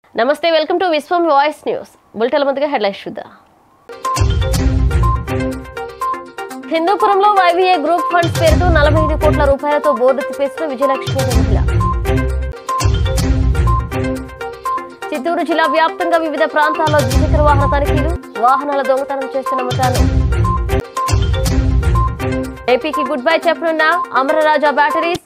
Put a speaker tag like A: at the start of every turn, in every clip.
A: నమస్తే, welcome to Vishwam voice news. Bulletin ముందుగా headlines చూద్దాం. హిందూపురంలో వైవీఏ గ్రూప్ ఫండ్స్ పేరుతో 45 కోట్ల రూపాయలతో బోర్డు తిప్పేసిన విజయలక్ష్మి మహిళ. చిత్తూరు జిల్లా వ్యాప్తంగా వివిధ ప్రాంతాల్లో ద్విచక్ర వాహన తనిఖీలు, వాహనాల దొంగతనం చేస్తున్న ముఠాలు. ఏపీకి గుడ్ బై చెప్పనున్న అమరరాజా బ్యాటరీస్.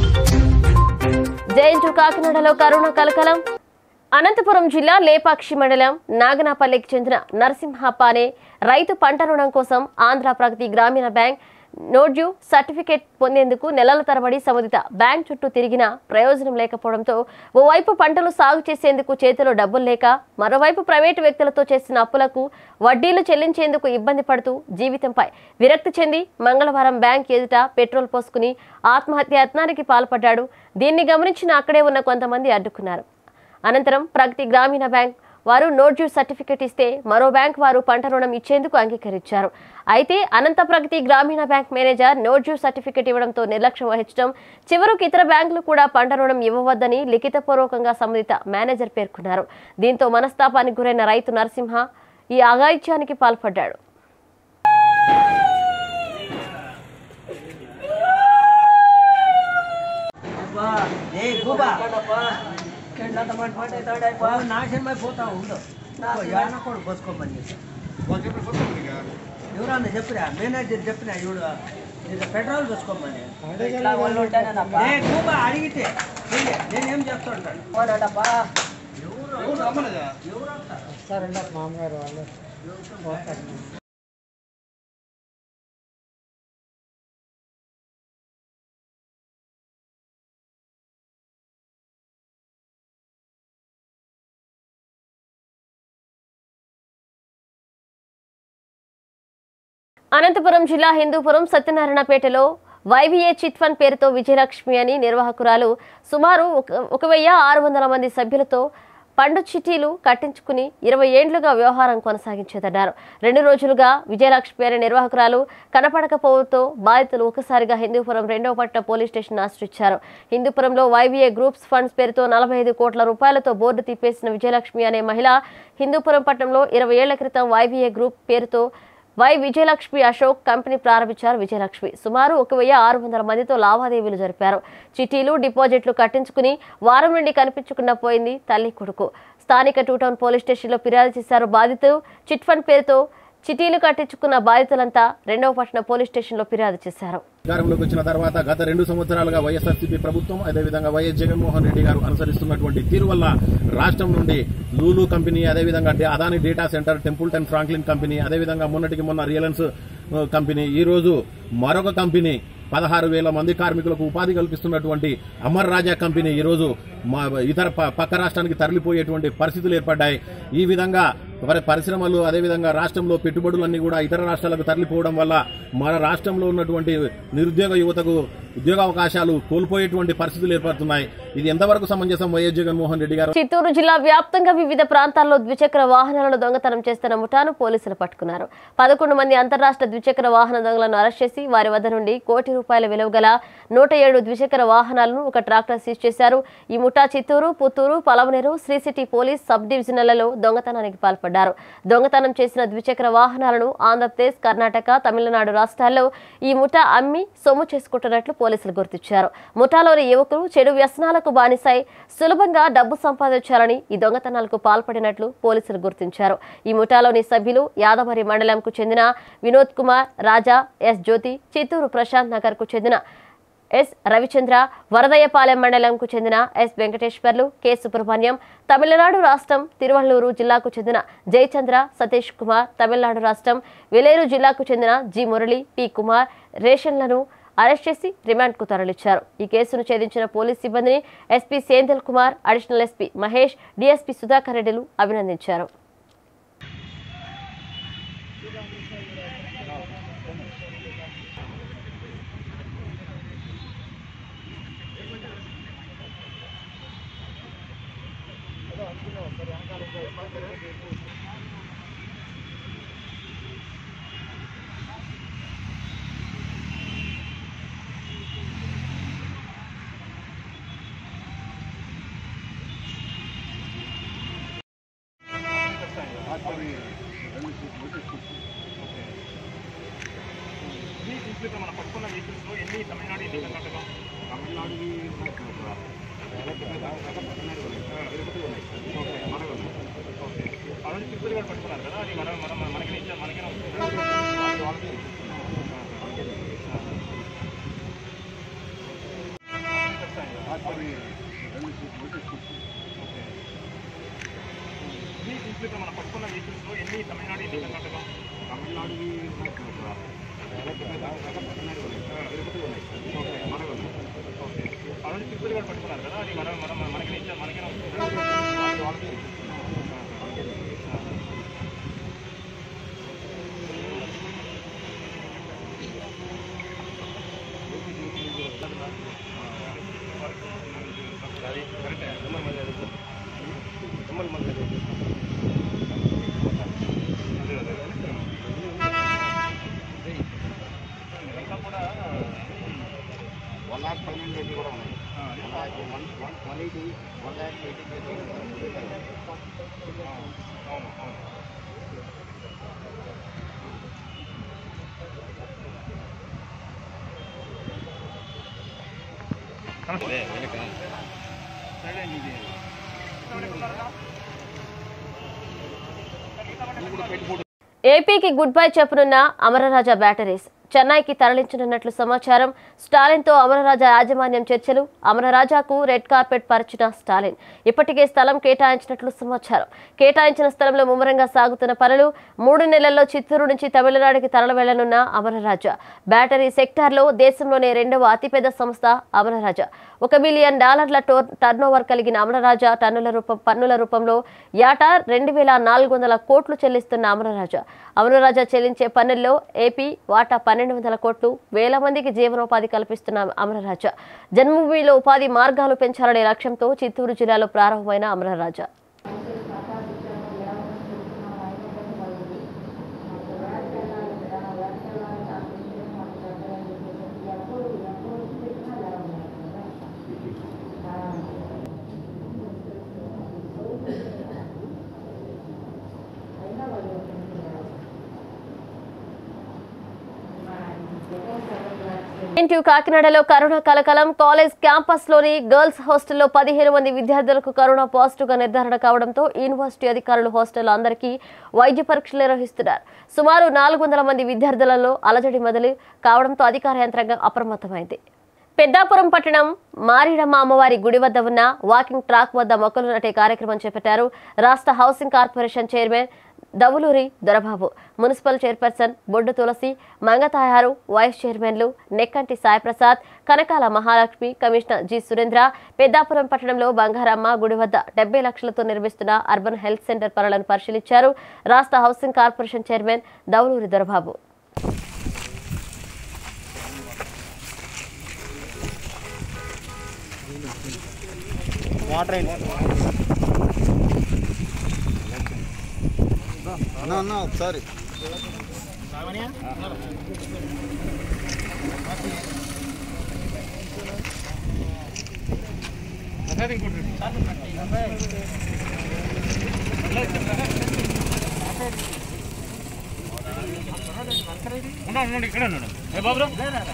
A: జైన్ టు కాకినాడలో కరోనా కలకలం. అనంతపురం జిల్లా లేపాక్షి మండలం నాగనాపల్లికి చెందిన నరసింహపానే రైతు పంట రుణం కోసం ఆంధ్ర ప్రగతి గ్రామీణ బ్యాంక్ నోడ్యూ సర్టిఫికేట్ పొందేందుకు నెలల తరబడి సంబంధిత బ్యాంక్ చుట్టూ తిరిగినా ప్రయోజనం లేకపోవడంతో ఓవైపు పంటలు సాగు చేసేందుకు చేతిలో డబ్బులు లేక, మరోవైపు ప్రైవేటు వ్యక్తులతో చేసిన అప్పులకు వడ్డీలు చెల్లించేందుకు ఇబ్బంది పడుతూ జీవితంపై విరక్తి చెంది మంగళవారం బ్యాంక్ ఎదుట పెట్రోల్ పోసుకుని ఆత్మహత్య యత్నానికి పాల్పడ్డాడు. దీన్ని గమనించిన అక్కడే ఉన్న కొంతమంది అడ్డుకున్నారు. అనంతరం ప్రగతి గ్రామీణ బ్యాంక్ వారు నోడ్యూ సర్టిఫికేట్ ఇస్తే మరో బ్యాంక్ వారు పంట రుణం ఇచ్చేందుకు అంగీకరించారు. అయితే అనంత ప్రగతి గ్రామీణ బ్యాంక్ మేనేజర్ నోడ్యూ సర్టిఫికేట్ ఇవ్వడంతో నిర్లక్ష్యం వహించడం, చివరకు ఇతర బ్యాంకులు కూడా పంట రుణం ఇవ్వవద్దని లిఖితపూర్వకంగా సంబంధిత మేనేజర్ పేర్కొన్నారు. దీంతో మనస్తాపానికి గురైన రైతు నరసింహ ఈ అఘాయిత్యానికి పాల్పడ్డాడు.
B: ఎవరన్నా చెప్పిరా? మేనేజర్ చెప్పినా ఇవిడు పెట్రోల్ పోసుకోమని అడిగితే నేనేం చెప్తా ఉంటాను. మామగారు వాళ్ళు
A: అనంతపురం జిల్లా హిందూపురం సత్యనారాయణపేటలో వైవీఏ చిట్ ఫండ్ పేరుతో విజయలక్ష్మి అని నిర్వాహకురాలు సుమారు 1600 మంది సభ్యులతో పండు చిట్టీలు కట్టించుకుని 20 ఏండ్లుగా వ్యవహారం కొనసాగించేదన్నారు. 2 రోజులుగా విజయలక్ష్మి అనే నిర్వాహకురాలు కనపడకపోవడంతో బాధితులు ఒకసారిగా హిందూపురం 2వ పట్టణ పోలీస్ స్టేషన్ ఆశ్రయించారు. హిందూపురంలో వైవీఏ గ్రూప్స్ ఫండ్స్ పేరుతో 45 కోట్ల రూపాయలతో బోర్డు తిప్పేసిన విజయలక్ష్మి అనే మహిళ హిందూపురం పట్టణంలో 20 ఏళ్ల క్రితం వైవీఏ గ్రూప్ పేరుతో విజయలక్ష్మి అశోక్ కంపెనీ ప్రారంభించారు. విజయలక్ష్మి సుమారు 1600 మందితో లావాదేవీలు జరిపారు. చిట్టీలు, డిపాజిట్లు కట్టించుకుని వారం నుండి కనిపించకుండా పోయింది తల్లి కొడుకు. స్థానిక 2 టౌన్ పోలీస్ స్టేషన్లో ఫిర్యాదు చేశారు బాధితులు. చిట్ ఫండ్ పేరుతో చిట్టీలు కట్టించుకున్న బాధితులంతా 2వ పట్టణ పోలీస్ స్టేషన్లో ఫిర్యాదు చేశారు.
C: అధికారంలోకి వచ్చిన తర్వాత గత 2 సంవత్సరాలుగా వైఎస్ఆర్సీపీ ప్రభుత్వం, అదేవిధంగా వైఎస్ జగన్మోహన్ రెడ్డి గారు అనుసరిస్తున్నటువంటి తీరు వల్ల రాష్ట్రం నుండి లూలు కంపెనీ, అదేవిధంగా Adani data centre, Templeton Franklin company, అదేవిధంగా మొన్నటికి మొన్న రిలయన్స్ కంపెనీ, ఈ రోజు మరొక కంపెనీ 16,000 మంది కార్మికులకు ఉపాధి కల్పిస్తున్నటువంటి అమర్ రాజా కంపెనీ ఈరోజు ఇతర పక్క రాష్ట్రానికి తరలిపోయేటువంటి పరిస్థితులు ఏర్పడ్డాయి. ఈ విధంగా పరిశ్రమలు, అదేవిధంగా రాష్ట్రంలో పెట్టుబడులన్నీ కూడా ఇతర రాష్ట్రాలకు తరలిపోవడం వల్ల మన రాష్ట్రంలో ఉన్నటువంటి నిరుద్యోగ యువతకు ఉద్యోగావకాశాలు కోల్పోయేటువంటి పరిస్థితులు ఏర్పడుతున్నాయి. ఇది ఎంతవరకు సమంజసం? వైఎస్ జగన్మోహన్ రెడ్డి గారు
A: చిత్తూరు జిల్లా వ్యాప్తంగా వివిధ ప్రాంతాల్లో ద్విచక్ర వాహనాలను దొంగతనం చేస్తున్న ముఠాను పోలీసులు పట్టుకున్నారు. 11 మంది అంతర్రాష్ట్ర ద్విచక్ర వాహన దొంగలను అరెస్ట్ చేసి వారి వద్ద నుండి ₹1 కోటి విలువ గల 107 ద్విచక్ర వాహనాలను, ఒక ట్రాక్టర్ సీజ్ చేశారు. ఈ ముఠా Chittoor, Puttur, Palamaner, Sri city police sub డివిజన్లలో దొంగతనానికి పాల్పడ్డారు. దొంగతనం చేసిన ద్విచక్ర వాహనాలను ఆంధ్రప్రదేశ్, కర్ణాటక, తమిళనాడు రాష్ట్రాల్లో ఈ ముఠా అమ్మి సొమ్ము చేసుకుంటున్నట్లు పోలీసులు గుర్తించారు. ముఠాలోని యువకులు చెడు వ్యసనాలకు బానిసై సులభంగా డబ్బు సంపాదించాలని ఈ దొంగతనాలకు పాల్పడినట్లు పోలీసులు గుర్తించారు. ఈ ముఠాలోని సభ్యులు యాదవరి మండలంకు చెందిన వినోద్ కుమార్, రాజా, ఎస్ జ్యోతి, చిత్తూరు ప్రశాంత్ నగర్ కు చెందిన ఎస్ రవిచంద్ర, వరదయ్యపాలెం మండలంకు చెందిన ఎస్ వెంకటేశ్వర్లు, కె సుబ్రహ్మణ్యం, తమిళనాడు రాష్ట్రం తిరువళ్ళూరు జిల్లాకు చెందిన జయచంద్ర, సతీష్ కుమార్, తమిళనాడు రాష్ట్రం వెలేరు జిల్లాకు చెందిన జి మురళి, పి కుమార్ రేషన్లను అరెస్ట్ చేసి రిమాండ్కు తరలించారు. ఈ కేసును ఛేదించిన పోలీస్ సిబ్బందిని SP Senthil Kumar, additional SP Mahesh, DSP Sudhakar రెడ్డిలు అభినందించారు.
D: దీంట్లో మనం పట్టుకున్న వెహికల్స్లో ఎన్ని తమిళనాడు ఎన్ని కర్ణాటక తమిళనాడువి అలాంటి తిరుపతి కూడా పట్టుకున్నారు కదా అది మనకి దీంట్లో మనం పట్టుకున్న వెహికల్స్లో ఎన్ని తమిళనాడు ఎన్ని కర్ణాటక తమిళనాడువి అలాంటి తిరుపతి కూడా పట్టుకున్నారు కదా అది మనకి
A: ఏపీకి గుడ్ బై చెప్పనున్న అమరరాజా బ్యాటరీస్ చెన్నైకి తరలించనున్నట్లు సమాచారం. స్టాలిన్తో అమరరాజా యాజమాన్యం చర్చలు. అమరరాజాకు రెడ్ కార్పెట్ పరిచిన స్టాలిన్ ఇప్పటికే స్థలం కేటాయించినట్లు సమాచారం. కేటాయించిన స్థలంలో ముమ్మరంగా సాగుతున్న పనులు. 3 నెలల్లో చిత్తూరు నుంచి తమిళనాడుకి తరలి వెళ్లనున్న అమరరాజా బ్యాటరీ సెక్టార్లో దేశంలోనే 2వ అతిపెద్ద సంస్థ అమరరాజా. $1 బిలియన్ టర్నోవర్ కలిగిన అమరరాజా పన్నుల రూపంలో ఏటా 2,400 కోట్లు చెల్లిస్తున్న అమరరాజా చెల్లించే పన్నుల్లో ఏపీ వాటా 1,200 కోట్లు. వేల మందికి జీవనోపాధి కల్పిస్తున్న అమరరాజా జన్మభూమిలో ఉపాధి మార్గాలు పెంచాలనే లక్ష్యంతో చిత్తూరు జిల్లాలో ప్రారంభమైన అమరరాజా కాకినాడలో కరోనా కలకలం. కాలేజ్ క్యాంపస్ లోని గర్ల్స్ హాస్టల్లో 15 మంది విద్యార్థులకు కరోనా పాజిటివ్ గా నిర్ధారణ కావడంతో యూనివర్సిటీ అధికారులు హాస్టల్లో అందరికీ వైద్య పరీక్షలు నిర్వహిస్తున్నారు. సుమారు 400 మంది విద్యార్థులలో అలజడి మొదలు కావడంతో అధికార యంత్రాంగం అప్రమత్తమైంది. పెద్దాపురం పట్టణం మారిడమ్మ అమ్మవారి గుడి వద్ద ఉన్న వాకింగ్ ట్రాక్ వద్ద మొక్కలు నాటే కార్యక్రమం చేపట్టారు రాష్ట్ర housing corporation chairman Davuluri Dorababu, municipal chairperson Boddu Tulasi, Mangatayaru, vice chairmen Nekkanti Saiprasad, Kanakala Mahalakshmi, commissioner G Surendra Peddapuram పట్టణంలో బంగారమ్మ గుడి వద్ద 70 లక్షలతో నిర్మిస్తున్న అర్బన్ హెల్త్ సెంటర్ పనులను పరిశీలించారు రాష్ట్ర housing corporation chairman Davuluri Dorababu.
E: ఒకసారి
D: ఇక్కడ బాబు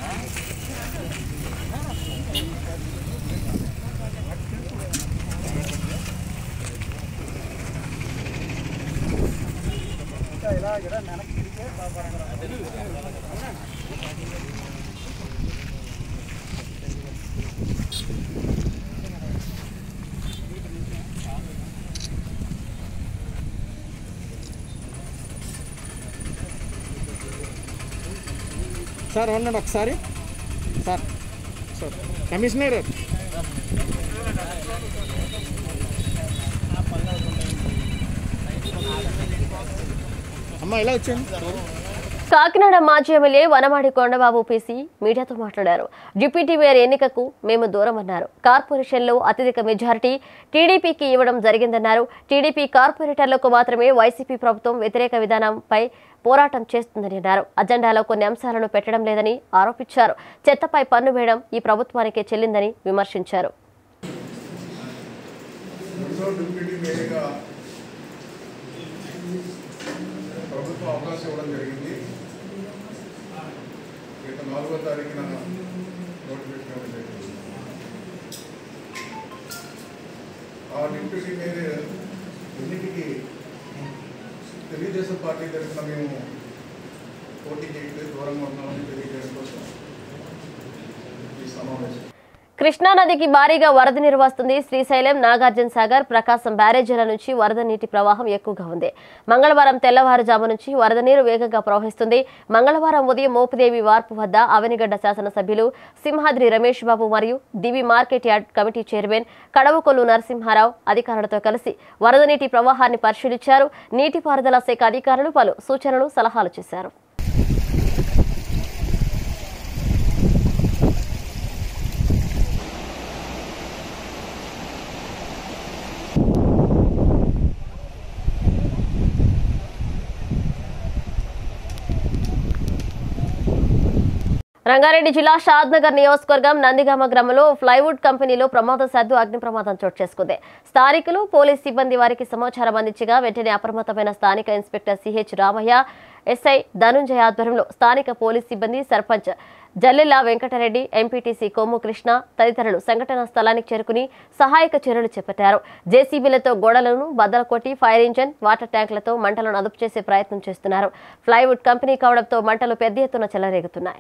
E: సార్ ఉండండి ఒకసారి. సార్ సార్ కమిషనర్ అమ్మా ఇలా వచ్చాను.
A: కాకినాడ మాజీ ఎమ్మెల్యే వనమాడి కొండబాబు పీసీ మీడియాతో మాట్లాడారు. డిప్యూటీ మేయర్ ఎన్నికకు మేము దూరమన్నారు. కార్పొరేషన్లో అత్యధిక మెజారిటీ టీడీపీకి ఇవ్వడం జరిగిందన్నారు. టీడీపీ కార్పొరేటర్లకు మాత్రమే వైసీపీ ప్రభుత్వం వ్యతిరేక విధానంపై పోరాటం చేస్తుందని అన్నారు. అజెండాలో కొన్ని అంశాలను పెట్టడం లేదని ఆరోపించారు. చెత్తపై పన్ను వేయడం ఈ ప్రభుత్వానికే చెల్లిందని విమర్శించారు.
F: అవకాశం ఇవ్వడం జరిగింది. గత 4వ తారీఖున నోటిఫికేషన్ ఇవ్వడం జరిగింది. ఆ డిప్యూటీ మేయర్ ఎన్నికకి తెలుగుదేశం పార్టీ తరఫున మేము పోటీ చేయట్లేదు, దూరంగా ఉన్నామని తెలియజేయడం కోసం ఈ సమావేశం.
A: కృష్ణా నదికి భారీగా వరద నీరు వస్తుంది. శ్రీశైలం, నాగార్జున సాగర్, ప్రకాశం బ్యారేజీల నుంచి వరద నీటి ప్రవాహం ఎక్కువగా ఉంది. మంగళవారం తెల్లవారుజాము నుంచి వరద నీరు వేగంగా ప్రవహిస్తుంది. మంగళవారం ఉదయం మోపుదేవి వార్పు వద్ద అవనిగడ్డ శాసనసభ్యులు సింహాద్రి రమేష్ బాబు మరియు Divi market yard committee chairman Kadavakollu Narasimha Rao అధికారులతో కలిసి వరద నీటి ప్రవాహాన్ని పరిశీలించారు. నీటిపారుదల శాఖ అధికారులు పలు సూచనలు, సలహాలు చేశారు. రంగారెడ్డి జిల్లా షాద్నగర్ నియోజకవర్గం నందిగామ గ్రామంలో ప్లైవుడ్ కంపెనీలో ప్రమాదవశాత్తు అగ్ని ప్రమాదం చోటు చేసుకుంది. స్థానికులు, పోలీస్ సిబ్బంది వారికి సమాచారం అందించగా వెంటనే అప్రమత్తమైన స్థానిక inspector CH Ramaiah, SI Dhanunjaya ఆధ్వర్యంలో స్థానిక పోలీస్ సిబ్బంది, సర్పంచ్ జల్లెల్ల వెంకటరెడ్డి, ఎంపీటీసీ కొమ్ము కృష్ణ తదితరులు సంఘటనా స్థలానికి చేరుకుని సహాయక చర్యలు చేపట్టారు. జేసీబీలతో గోడలను బద్దలు కొట్టి ఫైర్ ఇంజన్, వాటర్ ట్యాంకులతో మంటలను అదుపు చేసే ప్రయత్నం చేస్తున్నారు. ప్లైవుడ్ కంపెనీ కావడంతో మంటలు పెద్ద ఎత్తున చెలరేగుతున్నాయి.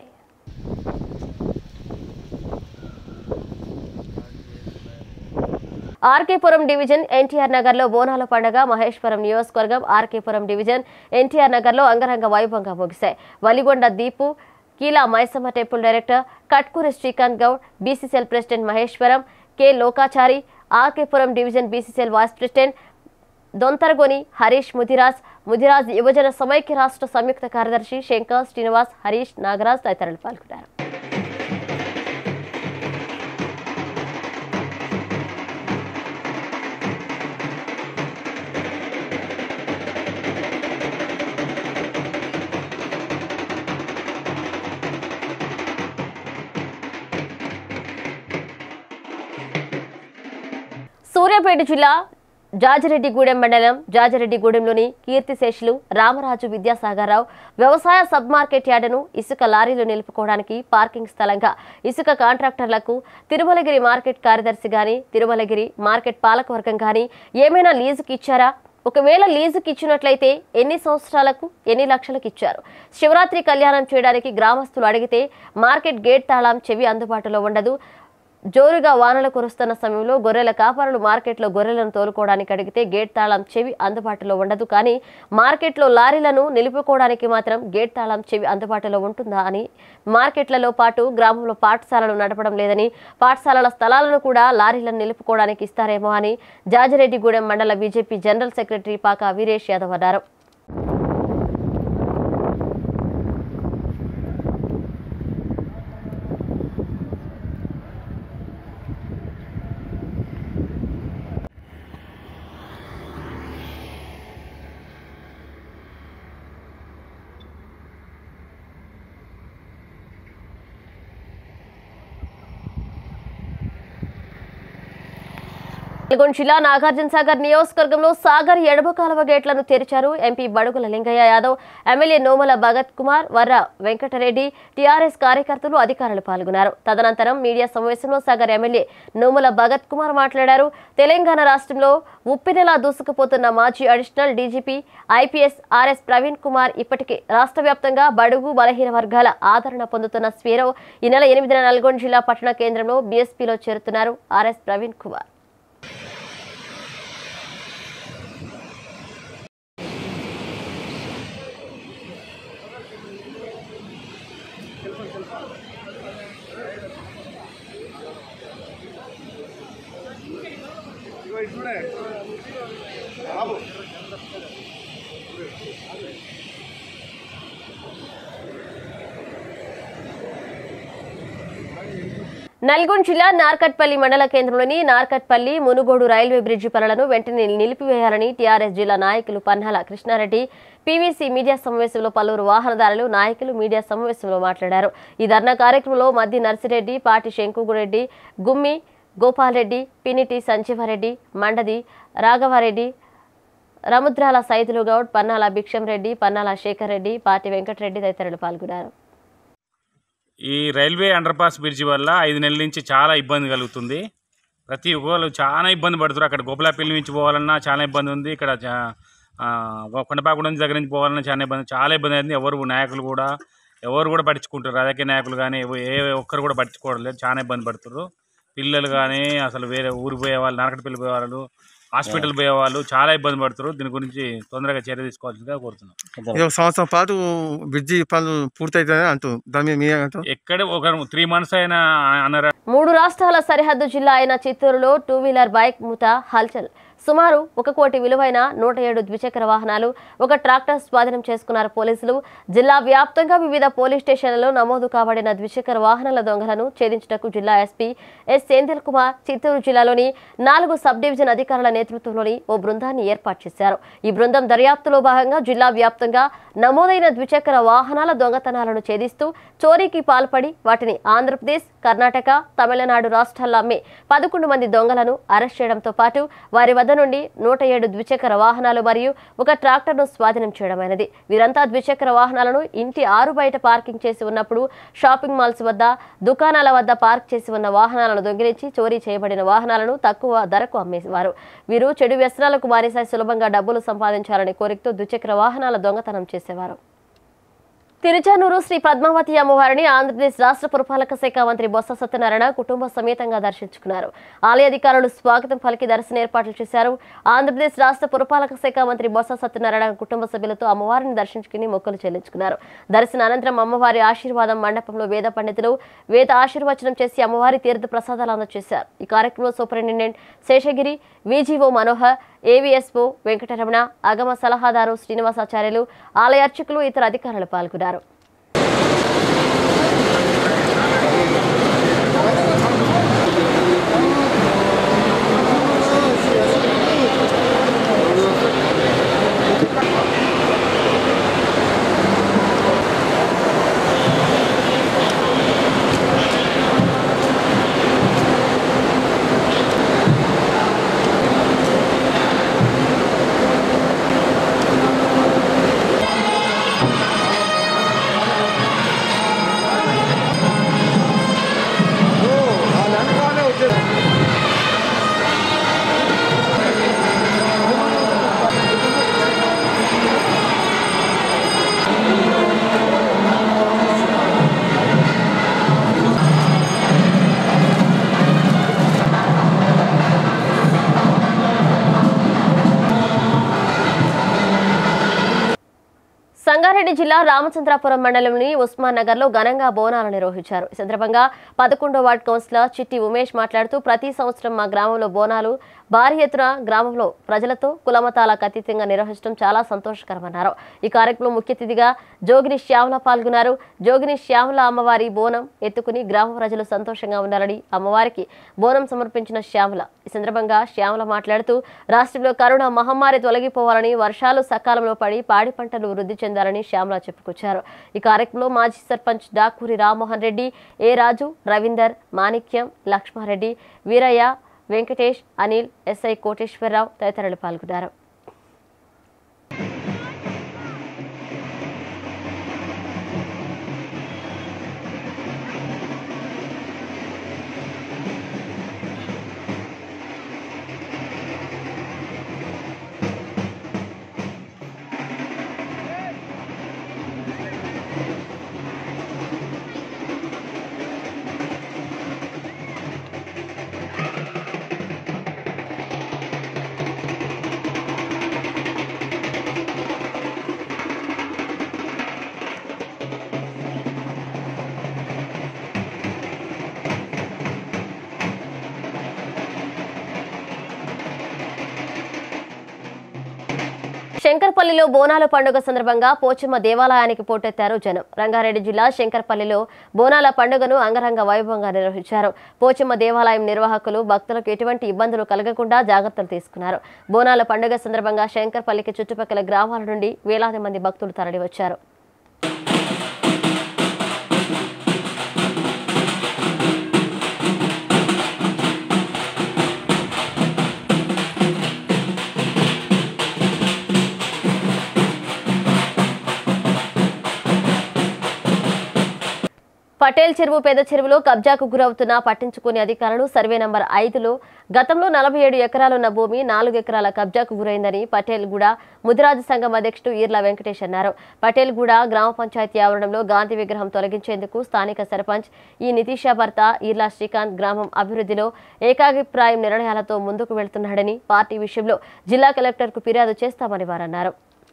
A: ఆర్కేపురం డివిజన్ ఎన్టీఆర్ నగర్లో బోనాల పండుగ మహేశ్వరం నియోజకవర్గం ఆర్కేపురం డివిజన్ ఎన్టీఆర్ నగర్లో అంగరంగ వైభవంగా ముగిశాయి. Valigonda Deepu, Keela Maisamma temple director Katkuri Srikanth Goud, BCCL president Maheshwaram, K Lokachari, RK Puram division BCCL vice president Dontharagoni Harish Mudiraj యువజన సమైక్య రాష్ట్ర సంయుక్త కార్యదర్శి శంకర్, శ్రీనివాస్, హరీష్, నాగరాజ్ తదితరులు పాల్గొన్నారు. సూర్యాపేట జిల్లా జాజిరెడ్డిగూడెం మండలం జాజిరెడ్డిగూడెంలోని కీర్తిశేషులు రామరాజు విద్యాసాగర్రావు వ్యవసాయ సబ్ మార్కెట్ యార్డును ఇసుక లారీలు నిలుపుకోవడానికి పార్కింగ్ స్థలంగా ఇసుక కాంట్రాక్టర్లకు తిరుమలగిరి మార్కెట్ కార్యదర్శి గాని, తిరుమలగిరి మార్కెట్ పాలకవర్గం గాని ఏమైనా లీజుకి ఇచ్చారా? ఒకవేళ లీజుకి ఇచ్చినట్లయితే ఎన్ని సంవత్సరాలకు, ఎన్ని లక్షలకు ఇచ్చారు? శివరాత్రి కళ్యాణం చేయడానికి గ్రామస్తులు అడిగితే మార్కెట్ గేట్ తాళం చెవి అందుబాటులో ఉండదు. జోరుగా వానలు కురుస్తున్న సమయంలో గొర్రెల కాపరులు మార్కెట్లో గొర్రెలను తోలుకోవడానికి అడిగితే గేట్ తాళం చెవి అందుబాటులో ఉండదు. కానీ మార్కెట్లో లారీలను నిలుపుకోవడానికి మాత్రం గేట్ తాళం చెవి అందుబాటులో ఉంటుందా అని, మార్కెట్లలో పాటు గ్రామంలో పాఠశాలలు నడపడం లేదని, పాఠశాలల స్థలాలను కూడా లారీలను నిలుపుకోవడానికి ఇస్తారేమో అని జాజిరెడ్డిగూడెం మండల BJP general secretary Paka Veeresh Yadav అన్నారు. నల్గొండ జిల్లా నాగార్జున సాగర్ నియోజకవర్గంలో సాగర్ ఎడమ కాలువ గేట్లను తెరిచారు. MP Badugula Lingaiah Yadav, MLA Nomula Bhagat Kumar, Varra Venkatareddy, TRS కార్యకర్తలు, అధికారులు పాల్గొన్నారు. తదనంతరం మీడియా సమావేశంలో సాగర్ ఎమ్మెల్యే నోముల భగత్ కుమార్ మాట్లాడారు. తెలంగాణ రాష్ట్రంలో ఉప్పినెలా దూసుకుపోతున్న మాజీ additional DGP IPS RS Praveen Kumar ఇప్పటికే రాష్ట్ర వ్యాప్తంగా బడుగు బలహీన వర్గాల ఆదరణ పొందుతున్న స్వీరవ్ ఈ నెల 8న నల్గొండ జిల్లా పట్టణ కేంద్రంలో బీఎస్పీలో చేరుతున్నారు ఆర్ఎస్ ప్రవీణ్ కుమార్. నల్గొండ జిల్లా నార్కట్పల్లి మండల కేంద్రంలోని నార్కట్పల్లి మునుగోడు రైల్వే బ్రిడ్జి పనులను వెంటనే నిలిపివేయాలని టీఆర్ఎస్ జిల్లా నాయకులు పన్నాల కృష్ణారెడ్డి పీవీసీ మీడియా సమావేశంలో పలువురు వాహనదారులు, నాయకులు మీడియా సమావేశంలో మాట్లాడారు. ఈ ధర్నా కార్యక్రమంలో మద్ది నర్సిరెడ్డి, పాటి శంకురెడ్డి, గుమ్మి గోపాల్ రెడ్డి, పినిటి సంజీవారెడ్డి, మండది రాఘవారెడ్డి, రముద్రాల సైదులు గౌడ్, పన్నాల భిక్షం రెడ్డి, పన్నాల శేఖర్ రెడ్డి, పాటి వెంకటరెడ్డి తదితరులు పాల్గొన్నారు.
G: ఈ రైల్వే అండర్పాస్ బ్రిడ్జి వల్ల 5 నెలల నుంచి చాలా ఇబ్బంది కలుగుతుంది. ప్రతి ఒక్కరు చాలా ఇబ్బంది పడుతున్నారు. అక్కడ గోపులాపల్లి నుంచి పోవాలన్నా చాలా ఇబ్బంది ఉంది. ఇక్కడ కొండపాకుడం దగ్గర నుంచి పోవాలన్నా చాలా ఇబ్బంది అయింది. నాయకులు కూడా ఎవరు కూడా పట్టించుకుంటారు. రాజకీయ నాయకులు కానీ ఏ ఒక్కరు కూడా పట్టించుకోవడం లేదు. చాలా ఇబ్బంది పడుతున్నారు. పిల్లలు కానీ అసలు వేరే ఊరికి పోయేవాళ్ళు, నరకటపల్లి పోయేవాళ్ళు, హాస్పిటల్ పోయేవాళ్ళు చాలా ఇబ్బంది పడుతున్నారు. దీని గురించి తొందరగా చర్య తీసుకోవాల్సిందిగా కోరుతున్నాం.
E: ఇది ఒక సంవత్సరం పాటు బ్రిడ్జి పనులు పూర్తయితాయని అంటూ దాని మీద
G: ఎక్కడ ఒక 3 months అయినా అన్నారు.
A: 3 రాష్ట్రాల సరిహద్దు జిల్లా అయిన చిత్తూరులో 2-వీలర్ బైక్ మూత హల్చల్. సుమారు 1 కోటి విలువైన 107 ద్విచక్ర వాహనాలు, 1 ట్రాక్టర్ స్వాధీనం చేసుకున్నారు పోలీసులు. జిల్లా వ్యాప్తంగా వివిధ పోలీస్ స్టేషన్లలో నమోదు కాబడిన ద్విచక్ర వాహనాల దొంగలను ఛేదించుటకు జిల్లా ఎస్పీ ఎస్ సేందిల్ కుమార్ చిత్తూరు జిల్లాలోని 4 సబ్ డివిజన్ అధికారుల నేతృత్వంలోని ఓ బృందాన్ని ఏర్పాటు చేశారు. ఈ బృందం దర్యాప్తులో భాగంగా జిల్లా వ్యాప్తంగా నమోదైన ద్విచక్ర వాహనాల దొంగతనాలను ఛేదిస్తూ చోరీకి పాల్పడి వాటిని ఆంధ్రప్రదేశ్, కర్ణాటక, తమిళనాడు రాష్ట్రాల్లో అమ్మే 11 మంది దొంగలను అరెస్ట్ చేయడంతో పాటు వారి వద్ద నుండి 107 ద్విచక్ర వాహనాలు మరియు 1 ట్రాక్టర్ను స్వాధీనం చేయడమైనది. వీరంతా ద్విచక్ర వాహనాలను ఇంటి 6 బయట పార్కింగ్ చేసి ఉన్నప్పుడు షాపింగ్ మాల్స్ వద్ద, దుకాణాల వద్ద పార్క్ చేసి ఉన్న వాహనాలను దొంగిలించి చోరీ చేయబడిన వాహనాలను తక్కువ ధరకు అమ్మేవారు. వీరు చెడు వ్యసనాలకు బానిసై సులభంగా డబ్బులు సంపాదించాలనే కోరికతో ద్విచక్ర వాహనాల దొంగతనం చేసేవారు. తిరుచానూరు శ్రీ పద్మావతి అమ్మవారిని ఆంధ్రప్రదేశ్ రాష్ట్ర పురపాలక శాఖ మంత్రి బొత్స సత్యనారాయణ కుటుంబ సమేతంగా దర్శించుకున్నారు. ఆలయ అధికారులు స్వాగతం పలికి దర్శన ఏర్పాట్లు చేశారు. ఆంధ్రప్రదేశ్ రాష్ట్ర పురపాలక శాఖ మంత్రి బొత్స సత్యనారాయణ కుటుంబ సభ్యులతో అమ్మవారిని దర్శించుకుని మొక్కులు చెల్లించుకున్నారు. దర్శన అనంతరం అమ్మవారి ఆశీర్వాదం మండపంలో వేద పండితులు వేద ఆశీర్వచనం చేసి అమ్మవారి తీర్థ ప్రసాదాలు అందజేశారు. ఈ కార్యక్రమంలో superintendent Seshagiri, VGO Manohar, AVSO Venkataramana, అగమ సలహాదారు శ్రీనివాసాచార్యులు, ఆలయ అర్చకులు, ఇతర అధికారులు పాల్గొన్నారు. సంగారెడ్డి జిల్లా రామచంద్రాపురం మండలంలోని ఉస్మాన్ నగర్ లో ఘనంగా బోనాలు నిర్వహించారు. ఈ సందర్భంగా 11వ వార్డు కౌన్సిలర్ చిట్టి ఉమేష్ మాట్లాడుతూ ప్రతి సంవత్సరం మా గ్రామంలో బోనాలు భారీ ఎత్తున గ్రామంలో ప్రజలతో కులమతాలకు అతీతంగా నిర్వహించడం చాలా సంతోషకరమన్నారు. ఈ కార్యక్రమంలో ముఖ్య అతిథిగా జోగిని శ్యామల పాల్గొన్నారు. జోగిని శ్యామల అమ్మవారి బోనం ఎత్తుకుని గ్రామ ప్రజలు సంతోషంగా ఉండాలని అమ్మవారికి బోనం సమర్పించిన శ్యామల. ఈ సందర్భంగా శ్యామల మాట్లాడుతూ రాష్ట్రంలో కరోనా మహమ్మారి తొలగిపోవాలని, వర్షాలు సకాలంలో పడి పాడి పంటలు వృద్ధి చెందాలని శ్యామల చెప్పుకొచ్చారు. ఈ కార్యక్రమంలో మాజీ సర్పంచ్ డాకూరి రామ్మోహన్ రెడ్డి, ఏ రాజు, రవీందర్, మాణిక్యం, లక్ష్మారెడ్డి, వీరయ్య, వెంకటేష్, అనిల్, ఎస్ఐ కోటేశ్వరరావు తదితరులు పాల్గొన్నారు. శంకర్పల్లిలో బోనాల పండుగ సందర్భంగా పోచమ్మ దేవాలయానికి పోటెత్తారు జనం. రంగారెడ్డి జిల్లా శంకర్పల్లిలో బోనాల పండుగను అంగరంగ వైభవంగా నిర్వహించారు. పోచమ్మ దేవాలయం నిర్వాహకులు భక్తులకు ఎటువంటి ఇబ్బందులు కలగకుండా జాగ్రత్తలు తీసుకున్నారు. బోనాల పండుగ సందర్భంగా శంకర్పల్లికి చుట్టుపక్కల గ్రామాల నుండి వేలాది మంది భక్తులు తరలివచ్చారు. పటేల్ చెరువు పెద్ద చెరువులో కబ్జాకు గురవుతున్న పట్టించుకునే అధికారులు సర్వే నంబర్ 5లో గతంలో 47 ఎకరాలున్న భూమి 4 ఎకరాల కబ్జాకు గురైందని పటేల్గూడ ముదిరాజు సంఘం అధ్యక్షుడు ఈర్ల వెంకటేష్ అన్నారు. పటేల్గూడ గ్రామ పంచాయతీ ఆవరణంలో గాంధీ విగ్రహం తొలగించేందుకు స్థానిక సర్పంచ్ ఈ నితీషా భర్త ఈర్ల శ్రీకాంత్ గ్రామం అభివృద్ధిలో ఏకాభిప్రాయం నిర్ణయాలతో ముందుకు వెళ్తున్నాడని, పార్టీ విషయంలో జిల్లా కలెక్టర్కు ఫిర్యాదు చేస్తామని వారన్నారు.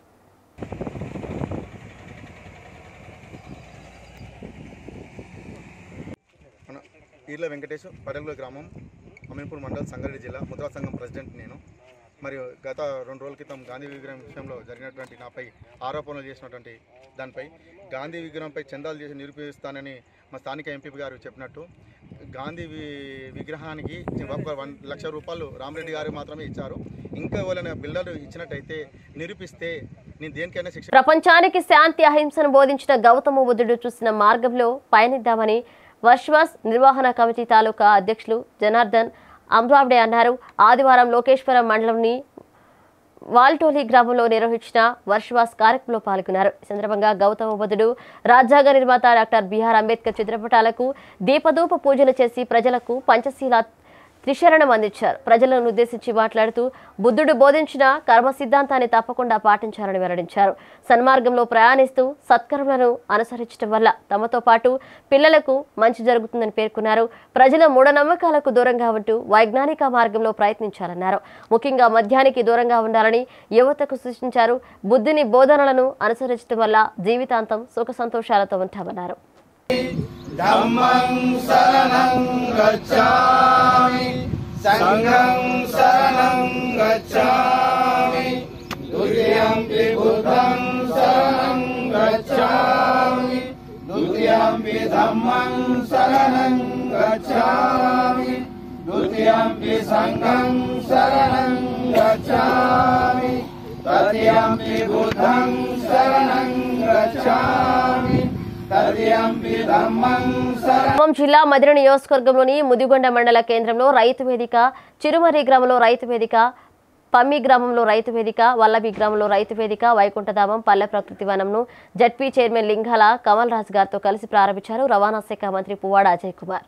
F: ఈర్ల వెంకటేష్, పటేల్గూడ గ్రామం, అమీన్పూర్ మండల్, సంగారెడ్డి జిల్లా, ముద్రా సంఘం ప్రెసిడెంట్ నేను. మరియు గత 2 రోజుల క్రితం గాంధీ విగ్రహం విషయంలో జరిగినటువంటి నాపై ఆరోపణలు చేసినటువంటి దానిపై గాంధీ విగ్రహంపై చందాలు చేసి నిరూపిస్తానని మా స్థానిక ఎంపీ గారు చెప్పినట్టు గాంధీ విగ్రహానికి 1 లక్ష రూపాయలు రామరెడ్డి గారు మాత్రమే ఇచ్చారు. ఇంకా ఎవరైనా బిల్డర్లు ఇచ్చినట్టయితే నిరూపిస్తే నేను దేనికైనా శిక్ష.
A: ప్రపంచానికి శాంతి అహింసను బోధించిన గౌతమ బుద్ధుడు చూసిన మార్గంలో పయనిద్దామని వర్షవాస్ నిర్వహణ కమిటీ తాలూకా అధ్యక్షులు జనార్దన్ అమ్రాబ్డే అన్నారు. ఆదివారం లోకేశ్వరం మండలంని వాల్టోలి గ్రామంలో నిర్వహించిన వర్షవాస్ కార్యక్రమంలో పాల్గొన్నారు. ఈ సందర్భంగా గౌతమ బుద్ధుడు, రాజ్యాంగ నిర్మాత డాక్టర్ బిఆర్ అంబేద్కర్ చిత్రపటాలకు దీపధూప పూజలు చేసి ప్రజలకు పంచశీల త్రిశరణం అందించారు. ప్రజలను ఉద్దేశించి మాట్లాడుతూ బుద్ధుడు బోధించిన కర్మ సిద్ధాంతాన్ని తప్పకుండా పాటించాలని వెల్లడించారు. సన్మార్గంలో ప్రయాణిస్తూ సత్కర్మలను అనుసరించడం వల్ల తమతో పాటు పిల్లలకు మంచి జరుగుతుందని పేర్కొన్నారు. ప్రజల మూఢనమ్మకాలకు దూరంగా ఉంటూ వైజ్ఞానిక మార్గంలో ప్రయత్నించాలన్నారు. ముఖ్యంగా మద్యానికి దూరంగా ఉండాలని యువతకు సూచించారు. బుద్ధుని బోధనలను అనుసరించడం వల్ల జీవితాంతం సుఖ సంతోషాలతో ఉంటామన్నారు.
H: धम्मं शरणं गच्छामि संघं शरणं गच्छामि द्वितीयंपि बुद्धं शरणं गच्छामि द्वितीयंपि धम्मं शरणं गच्छामि द्वितीयंपि संघं शरणं गच्छामि तृतीयंपि बुद्धं शरणं गच्छामि.
A: ఖమ్మం జిల్లా మదిర నియోజకవర్గంలోని ముదిగొండ మండల కేంద్రంలో రైతు వేదిక, చిరుమరి గ్రామంలో రైతు వేదిక, పమ్మి గ్రామంలో రైతు వేదిక, వల్లభి గ్రామంలో రైతు వేదిక, వైకుంఠధామం పల్లె ప్రకృతి వనంను జడ్పీ చైర్మన్ లింగాల కమల్ రాజ్ గారితో కలిసి ప్రారంభించారు రవాణా శాఖ మంత్రి పువ్వాడ అజయ్ కుమార్.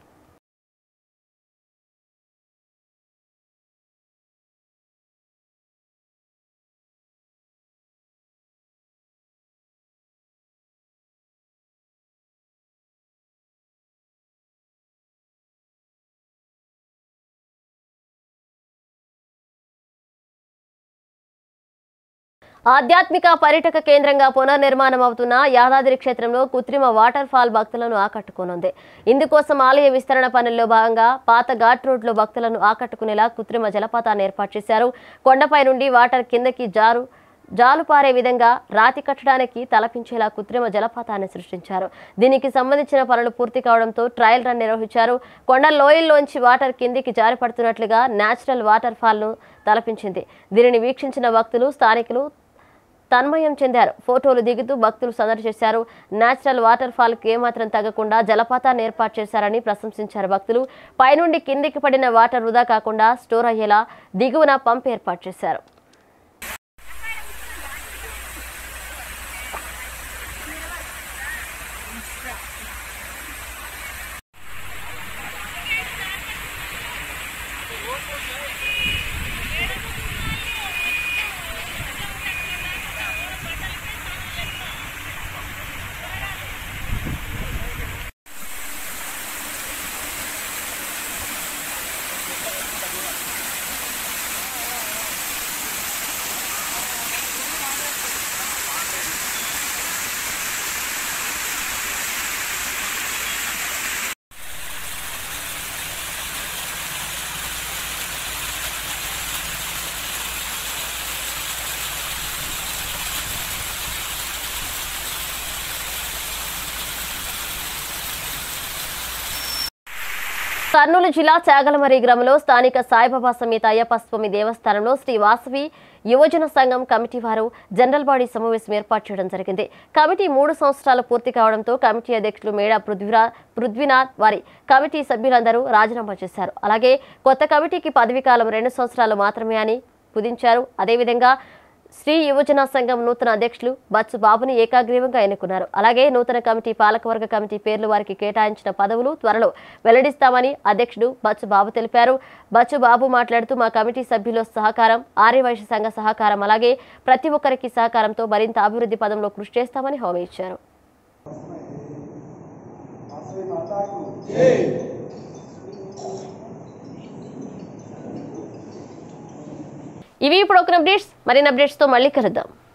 A: ఆధ్యాత్మిక పర్యాటక కేంద్రంగా పునర్నిర్మాణం అవుతున్న యాదాద్రి క్షేత్రంలో కృత్రిమ వాటర్ ఫాల్ భక్తులను ఆకట్టుకోనుంది. ఇందుకోసం ఆలయ విస్తరణ పనుల్లో భాగంగా పాత ఘాట్ రోడ్లో భక్తులను ఆకట్టుకునేలా కృత్రిమ జలపాతాన్ని ఏర్పాటు చేశారు. కొండపై నుండి వాటర్ కిందకి జాలుపారే విధంగా రాతి కట్టడానికి తలపించేలా కృత్రిమ జలపాతాన్ని సృష్టించారు. దీనికి సంబంధించిన పనులు పూర్తి కావడంతో ట్రయల్ రన్ నిర్వహించారు. కొండ లోయల్లోంచి వాటర్ కిందికి జారిపడుతున్నట్లుగా న్యాచురల్ వాటర్ ఫాల్ను తలపించింది. దీనిని వీక్షించిన భక్తులు, స్థానికులు తన్మయం చెందారు. ఫోటోలు దిగుతూ భక్తులు సందడి చేశారు. న్యాచురల్ వాటర్ ఫాల్కి ఏమాత్రం తగ్గకుండా జలపాతాన్ని ఏర్పాటు చేశారని ప్రశంసించారు భక్తులు. పైనుండి కిందికి పడిన వాటర్ వృధా కాకుండా స్టోర్ అయ్యేలా దిగువన పంప్ ఏర్పాటు చేశారు. కర్నూలు జిల్లా చాగలమరి గ్రామంలో స్థానిక సాయిబాబా సమేత అయ్యప్ప స్వామి దేవస్థానంలో శ్రీ వాసవి యువజన సంఘం కమిటీ వారు జనరల్ బాడీ సమావేశం ఏర్పాటు చేయడం జరిగింది. కమిటీ 3 సంవత్సరాలు పూర్తి కావడంతో కమిటీ అధ్యక్షులు మేడా పృథ్వీనాథ్ వారి కమిటీ సభ్యులందరూ రాజీనామా చేశారు. అలాగే కొత్త కమిటీకి పదవీ కాలం 2 సంవత్సరాలు మాత్రమే అని కుదించారు. అదేవిధంగా శ్రీ యువజన సంఘం నూతన అధ్యక్షులు బచ్చు బాబుని ఏకాగ్రీవంగా ఎన్నుకున్నారు. అలాగే నూతన కమిటీ పాలకవర్గ కమిటీ పేర్లు వారికి కేటాయించిన పదవులు త్వరలో వెల్లడిస్తామని అధ్యక్షుడు బచ్చు బాబు తెలిపారు. బచ్చు బాబు మాట్లాడుతూ మా కమిటీ సభ్యుల సహకారం, ఆర్యవైశ్య సంఘ సహకారం, అలాగే ప్రతి ఒక్కరికి సహకారంతో మరింత అభివృద్ధి పదంలో కృషి చేస్తామని హామీ ఇచ్చారు. ఇవి ఇప్పుడు ఒక అప్డేట్స్. మరిన్ని అప్డేట్స్తో మళ్ళీ కలుద్దాం.